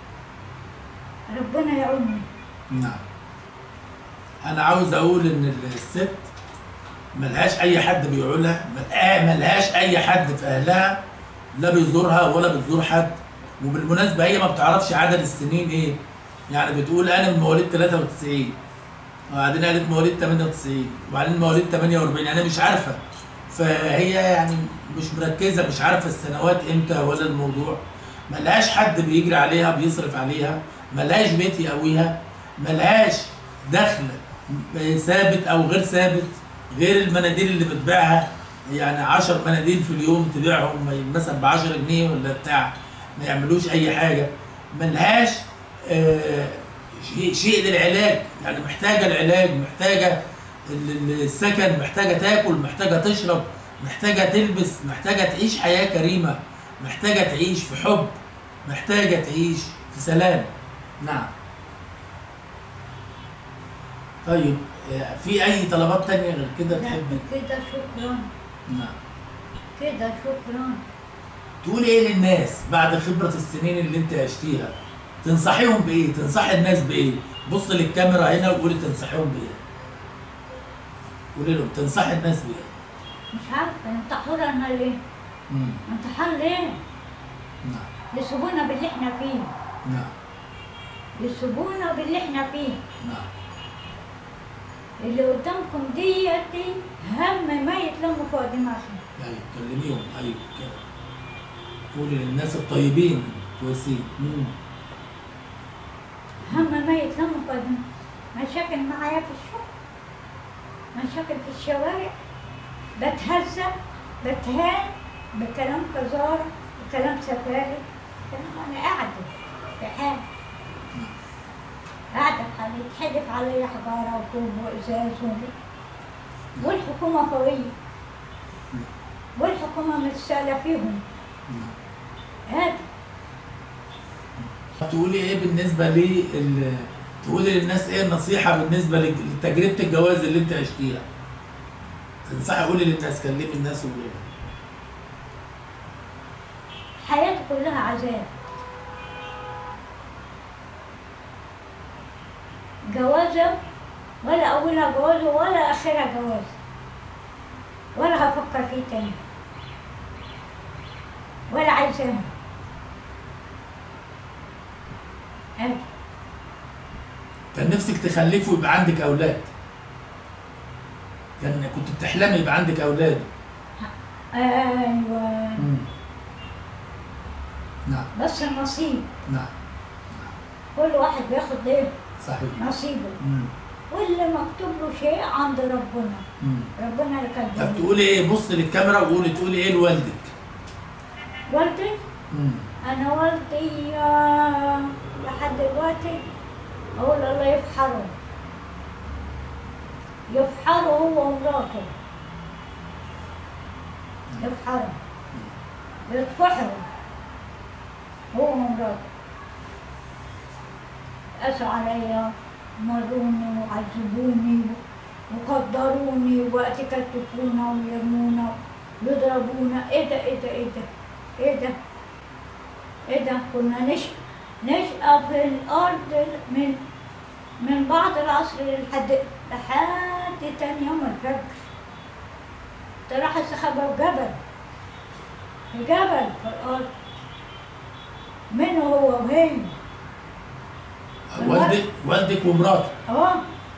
ربنا يعوني. نعم. انا عاوز اقول ان الست ملهاش اي حد بيعولها، مل- ملهاش اي حد في اهلها لا بيزورها ولا بتزور حد. وبالمناسبه هي ما بتعرفش عدد السنين ايه، يعني بتقول انا من مواليد ثلاثة وتسعين وبعدين قالت مواليد ثمانية وتسعين وبعدين مواليد ثمانية وأربعين، انا مش عارفه. فهي يعني مش مركزه، مش عارفه السنوات امتى ولا الموضوع. ملهاش حد بيجري عليها بيصرف عليها، ملهاش بيت يقويها، ملهاش دخل ثابت او غير ثابت غير المناديل اللي بتبيعها. يعني عشر مناديل في اليوم تبيعهم مثلا ب عشرة جنيه ولا بتاع، ما يعملوش اي حاجه. ملهاش آه شيء شيء للعلاج، يعني محتاجه العلاج، محتاجه ال- ال- السكن، محتاجه تاكل، محتاجه تشرب، محتاجه تلبس، محتاجه تعيش حياه كريمه، محتاجه تعيش في حب، محتاجه تعيش في سلام. نعم. طيب آه، في اي طلبات تانية غير كده لا تحبي؟ كده شكرا نعم. كده شكرا. تقول ايه للناس بعد خبرة السنين اللي انت عشتيها؟ تنصحيهم بايه؟ تنصحي الناس بايه؟ بص للكاميرا هنا وقولي تنصحيهم بايه؟ قولي لهم تنصحي الناس بايه؟ مش عارفة انت حر انا ليه؟ مم. انت حر ليه؟ نعم. يسيبونا باللي احنا فيه. نعم. يسيبونا باللي احنا فيه. نعم. اللي قدامكم ديتي هم ما يتلموا فوق دماغهم. ايوه كلميهم، ايوه كده. قولي للناس الطيبين كويسين. مم. هم ما يتلموا فوق دماغهم. مشاكل معايا في الشغل، مشاكل في الشوارع، بتهزأ بتهان بكلام قذارة بكلام سفالي، كلام انا قاعدة في حال قاعدة في حالي يتحدف علي حجارة وطوب وإزاز وبي. والحكومة قوية والحكومة متسالة فيهم. نعم. هذا تقولي ايه بالنسبة لل تقولي للناس ايه النصيحة بالنسبة لتجربة الجواز اللي انت عشتيها؟ تنصحي، قولي للناس، كلمي الناس وقولي لهم. حياتي كلها عذاب. جوازة ولا أولها جواز ولا آخرها جواز، ولا هفكر فيه تاني ولا عايزاه. هادي. كان نفسك تخلفي ويبقى عندك اولاد؟ كان كنت بتحلمي يبقى عندك اولاد؟ ايوه. مم. نعم. بس النصيب. نعم. كل واحد بياخد ايه؟ صحيح. نصيبه. مم. واللي مكتوب له شيء عند ربنا. مم. ربنا اللي كاتبه. طب تقولي ايه؟ بصي للكاميرا وقولي تقولي ايه لوالدك؟ والدي؟ مم. انا والدي آه، لحد دلوقتي اقول الله يفحره. يفحره هو ومراته. يفحره. يتفحروا هو ومراته. قاسوا عليا، مروني وعذبوني وقدروني وقت كتفونا ويرمونا ويضربونا. ايه ده ايه ده ايه ده ايه ده ايه ده كنا نش نشقى في الارض من من بعد العصر لحد لحد تاني يوم الفجر. راح استخبى في جبل، في جبل في الارض منه هو وهي. والدك والدك ومراته. اه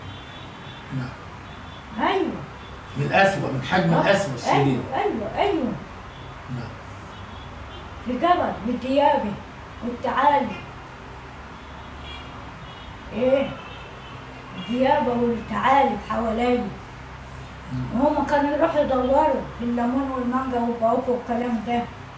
نعم. ايوه. من الأسوأ، من حجم آه. الأسوأ الشديد. ايوه ايوه ايوه. نعم. في جبل بالديابه والتعالي. ايه؟ الديابه والتعالي حواليا. وهم كانوا يروحوا يدوروا في الليمون والمانجا والجوافه والكلام ده.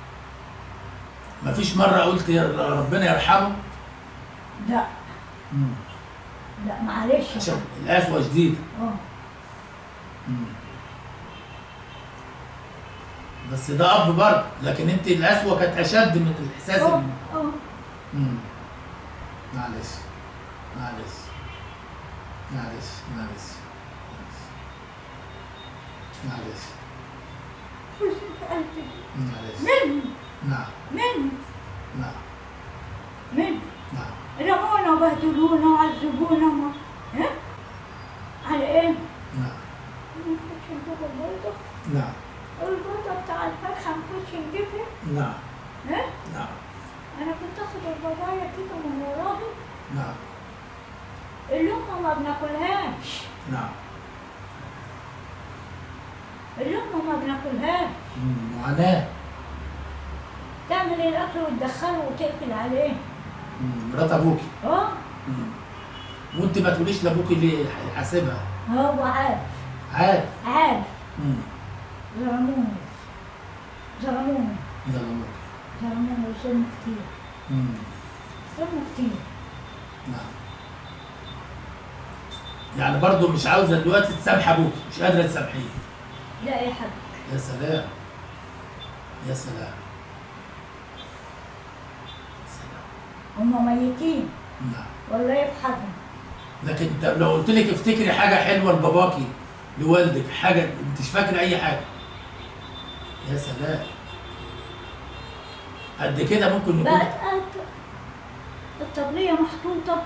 مفيش مرة قلت يا ربنا يرحمه؟ لا. مم. لا معلش. عشان القسوة شديدة. اه. مم. بس ده أب برضه، لكن أنت القسوة كانت أشد من الإحساس. اه ال- اه. مم. معلش معلش معلش معلش معلش خش في قلبي. معلش. من نعم من نعم من نعم. رمونا وبهدلونا وعذبونا وما ها؟ على ايه؟ نعم نخش نجيب البيضة. نعم البيضة بتاع الفرخة نخش نجيبها. نعم ها؟ نعم أنا كنت آخد البضايع كده من وراهم. نعم اللقمة ما بناكلهاش. نعم. اللقمة ما بناكلهاش. مم. معاناة. تعمل الأكل وتدخله وتقفل عليه. مم. مرات أبوكي. اه. مم. وأنت ما تقوليش لأبوكي ليه؟ هيحاسبها. هو عارف. عارف. عارف. مم. ظلموني. ظلموني. ظلموك. ظلموني وظلم كتير. مم. ظلم كتير. نعم. يعني برضه مش عاوزة دلوقتي تسامح أبوكي، مش قادرة تسامحيه. لا يا حاج. يا سلام. يا سلام. سلام. هما ميتين. نعم. والله يفحرهم. لكن طب لو قلت لك افتكري حاجة حلوة لباباكي، لوالدك، حاجة أنت مش فاكرة أي حاجة. يا سلام. قد كده ممكن يكون. بقت الطبلية محطوطة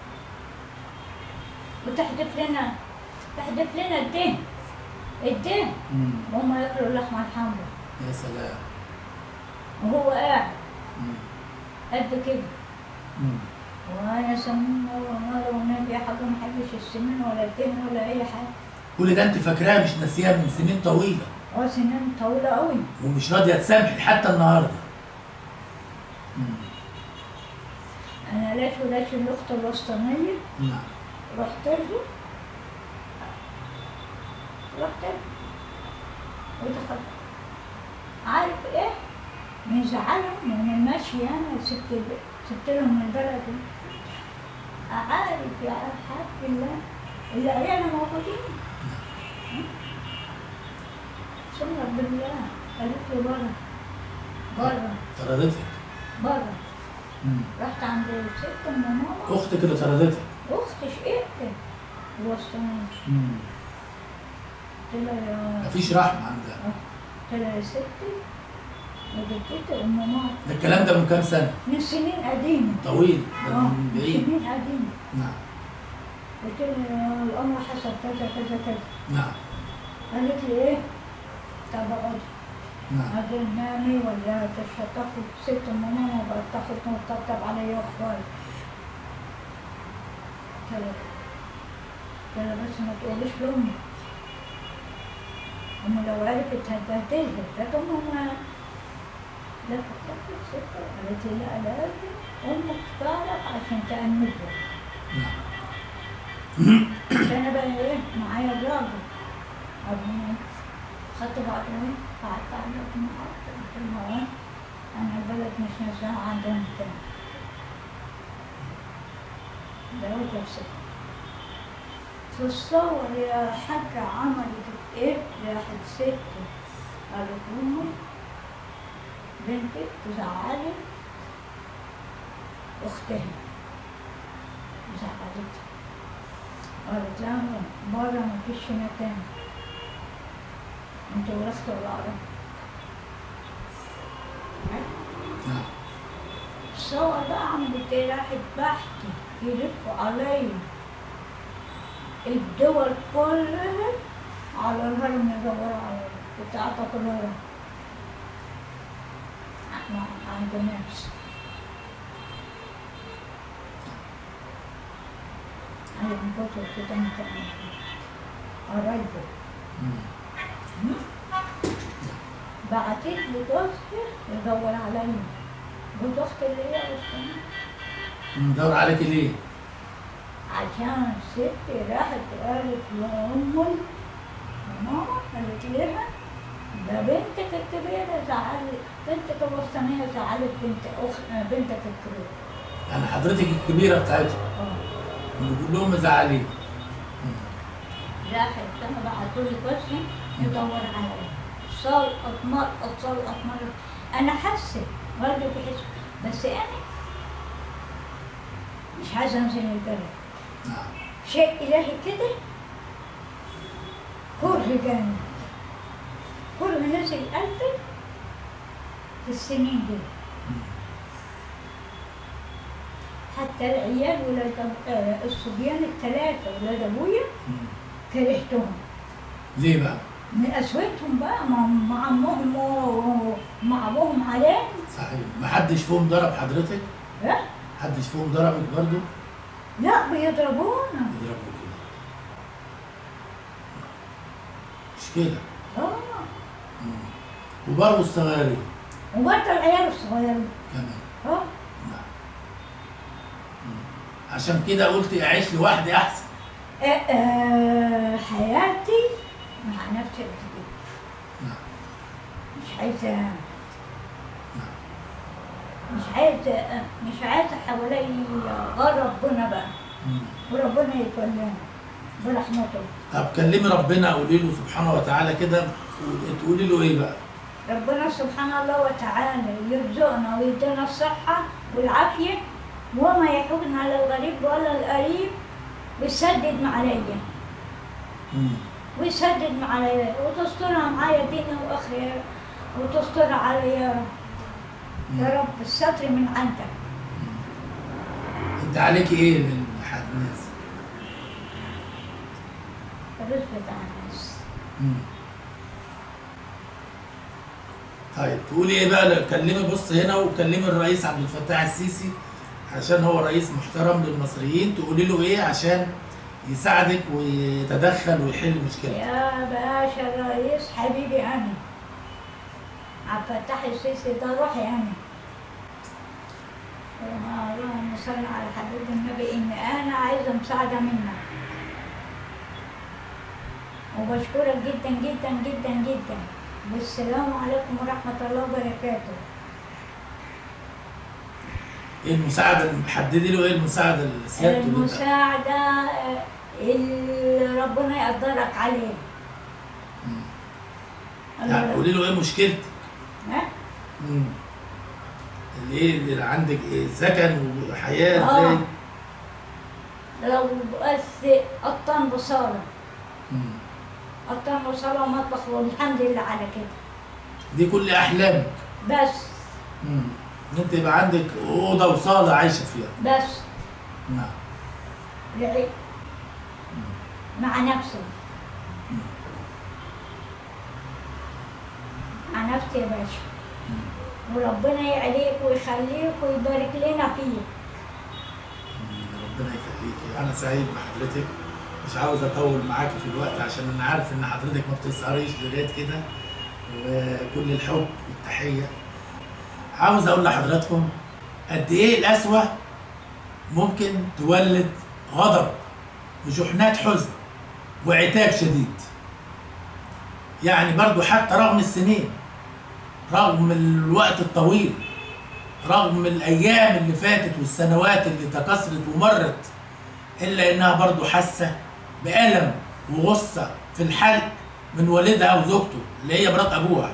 وتحدف لنا تحدف لنا الدهن الدهن مم. وهم ياكلوا اللحمة الحمراء يا سلام. وهو قاعد مم. قد كده. مم. وانا سمنه ونار والنبي يا حاجة ما حبش السمين ولا الدهن ولا اي حاجة. كل ده انت فاكراها مش ناسيها من سنين طويله، اه سنين طويلة قوي. ومش راضيه تسامحي حتى النهارده. مم. انا لاش ولاش الاخت الوسطانية نعم. رحت له رحت له ودخلت. عارف ايه؟ من زعلهم من المشي انا سبت سبت لهم من البلد. عارف يا حاج الله العيال موجودين. سمر بالله قالت له بره بره طردتك. بره. مم. رحت عند ست ام ماما. اختك اللي طردتك. اخت شقيقتي الوسطانية. مم. قلت لها يا مفيش رحمه عندها. قلت لها يا ستي وجدتي ام ماما. ده الكلام ده من كام سنه؟ من سنين قديمة. طويل، ده اه من من بعيد. سنين قديمة. نعم. قلت لها الامر حصل كذا كذا كذا. نعم. قالت لي ايه؟ طب اقعدي. نعم. هتنامي ولا تاخد ست ام ماما وبقت تاخد وتطبطب عليا واخوالي. قلت لها قلت لها بس ما تقوليش لامي. أمه لو عرفت هتبهدلها، كانت أمه لفت لفت ستة قالت لي لا لازم أمك تعرف عشان تأنبها. أنا بقى إيه معايا الراجل قبل ما خدت بعضهم قعدت أعمل معاه قلت له أنا البلد مش نزاهة عندهم تاني. ده هو نفسه. تتصور يا حاجة عملت إيه؟ راحت ست قالت أمي بنتك تزعلي أختها، زعلتها قالت لها بره مفيش مكان، انت ورثت ولا عرفت؟ الصور بقى عملت ايه؟ راحت بحث يلفوا عليا الدول كلها على الهرم يدوروا عليا، كنت قاعدة في الهرم عند ناس أنا من كتر كده أنت قرايبه بعتت لي جوزي يدور عليا، جوز أختي اللي هي أختي. مدور عليك ليه؟ عشان ستي راحت قالت لأمي ماما قالت لها ده بنتك الكبيرة زعلت، بنتك الوسطانية زعلت بنت أخت بنتك الكبيرة. يعني حضرتك الكبيرة بتاعتهم؟ اه. بنقول لهم مزعلين. راحت كانوا بعتوا لي جوزي يدور عليا، صار أطمر صار أطمر. أنا حاسة برضه بحس بس أنا مش عايزة أنزل البلد. نعم. شيء إلهي كده كره جاني، كره نزل قلبي في السنين دي. حتى العيال ولاد آه الصبيان الثلاثة ولاد أبويا كرهتهم. ليه بقى؟ من قسوتهم بقى مع أمهم ومع أبوهم عليهم. صحيح، محدش فيهم ضرب حضرتك؟ لا. محدش فيهم ضربك برضه؟ لا بيضربونا. بيضربوا كده. مش كده؟ اه. وبرضه الصغيرين؟ وبرضه العيال الصغيرين. كمان. اه. عشان كده قلت اعيش لوحدي احسن. آه آه حياتي مع نفسي كده. نعم. مش عايزه نعم. مش عايزه مش عايزه حوالي غير ربنا بقى. مم. وربنا يتولانا برحمته. طب كلمي ربنا قولي له سبحانه وتعالى كده، تقولي له ايه بقى؟ ربنا سبحانه الله وتعالى يرزقنا ويدينا الصحه والعافيه وما يحوجنا على الغريب ولا القريب، ويسدد معايا ويسدد معايا وتسترها معايا ديني واخري وتستر عليا يا رب. يا رب الستر من عندك. انت عليكي ايه من حد الناس؟ الرزق بتاع الناس. طيب تقولي ايه بقى؟ كلمي بص هنا وكلمي الرئيس عبد الفتاح السيسي عشان هو رئيس محترم للمصريين، تقولي له ايه عشان يساعدك ويتدخل ويحل مشكلتك. يا باشا الرئيس حبيبي انا عبد الفتاح السيسي ده روحي انا. اللهم صل على حبيب النبي ان انا عايزه مساعده منك، وبشكرك جدا جدا جدا جدا. والسلام عليكم ورحمه الله وبركاته. ايه المساعدة؟ محددي له ايه المساعدة اللي سيادته؟ المساعدة اللي ربنا يقدرك عليه. يعني قولي له ايه مشكلتك؟ ها؟ امم اللي ايه اللي عندك ايه؟ سكن وحياة ازاي؟ اه لو بس قطان بصالة. امم قطان بصالة ومطبخ والحمد لله على كده. دي كل احلامك؟ بس. امم انت يبقى عندك اوضه وصاله عايشه فيها بس. نعم. لعيب مع نفسه. مم. مع نفسي يا باشا. مم. وربنا يعليك ويخليك ويبارك لنا فيك. ربنا يخليكي، انا سعيد بحضرتك مش عاوز اطول معاكي في الوقت عشان انا عارف ان حضرتك ما بتسهريش لغايه كده، وكل الحب والتحيه. عاوز اقول لحضراتكم قد ايه القسوه ممكن تولد غضب وشحنات حزن وعتاب شديد. يعني برضو حتى رغم السنين، رغم الوقت الطويل، رغم الايام اللي فاتت والسنوات اللي تكاثرت ومرت، الا انها برضو حاسه بألم وغصه في الحلق من والدها وزوجته اللي هي مرات ابوها.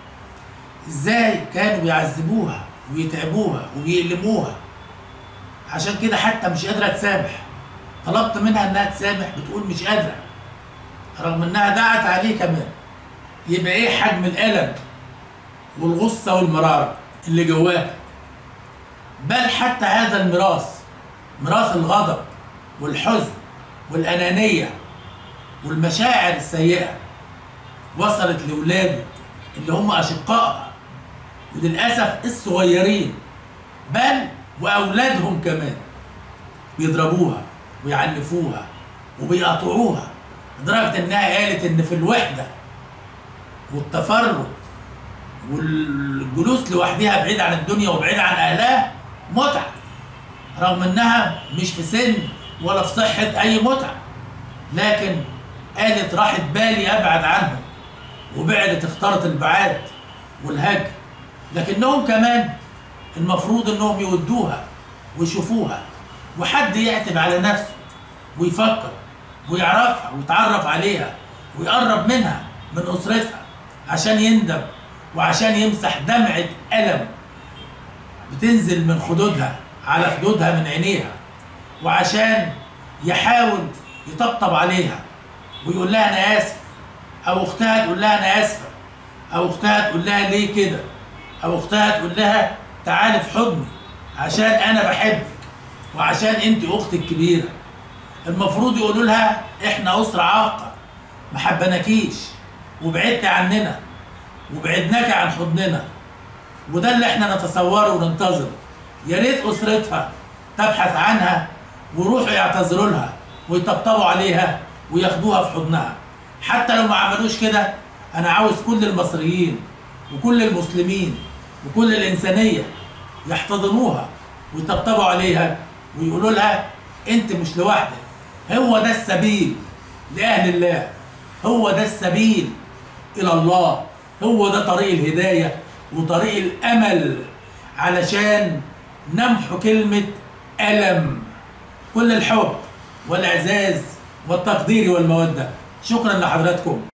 ازاي كانوا بيعذبوها ويتعبوها وبيألموها، عشان كده حتى مش قادره تسامح. طلبت منها انها تسامح بتقول مش قادره، رغم انها دعت عليه كمان. يبقى ايه حجم الألم والغصه والمراره اللي جواها؟ بل حتى هذا الميراث، ميراث الغضب والحزن والأنانية والمشاعر السيئة، وصلت لولاده اللي هم أشقائها، وللأسف الصغيرين، بل وأولادهم كمان بيضربوها ويعنفوها وبيقطعوها، لدرجة إنها قالت إن في الوحدة والتفرد والجلوس لوحدها بعيد عن الدنيا وبعيد عن أهلها متعة، رغم إنها مش في سن ولا في صحة أي متعة، لكن قالت راحت بالي أبعد عنهم، وبعدت اختارت البعاد والهجر. لكنهم كمان المفروض إنهم يودوها ويشوفوها، وحد يعتب على نفسه ويفكر ويعرفها ويتعرف عليها ويقرب منها من أسرتها، عشان يندم وعشان يمسح دمعة ألم بتنزل من خدودها على خدودها من عينيها، وعشان يحاول يطبطب عليها ويقول لها أنا آسف، أو أختها تقول لها أنا آسفة، أو أختها تقول لها ليه كده، أو أختها تقول لها تعالي في حضني عشان أنا بحبك وعشان أنت أختي الكبيرة. المفروض يقولوا لها إحنا أسرة عاقة، ما حبناكيش وبعدت عننا وبعدناك عن حضننا، وده اللي احنا نتصوره وننتظره. يا ريت اسرتها تبحث عنها ويروحوا يعتذروا لها ويطبطبوا عليها وياخدوها في حضنها. حتى لو ما عملوش كده، انا عاوز كل المصريين وكل المسلمين وكل الانسانيه يحتضنوها ويطبطبوا عليها ويقولوا لها انت مش لوحدك، هو ده السبيل لاهل الله، هو ده السبيل الى الله، هو ده طريق الهدايه وطريق الامل، علشان نمحو كلمه الم. كل الحب والاعزاز والتقدير والموده. شكرا لحضراتكم.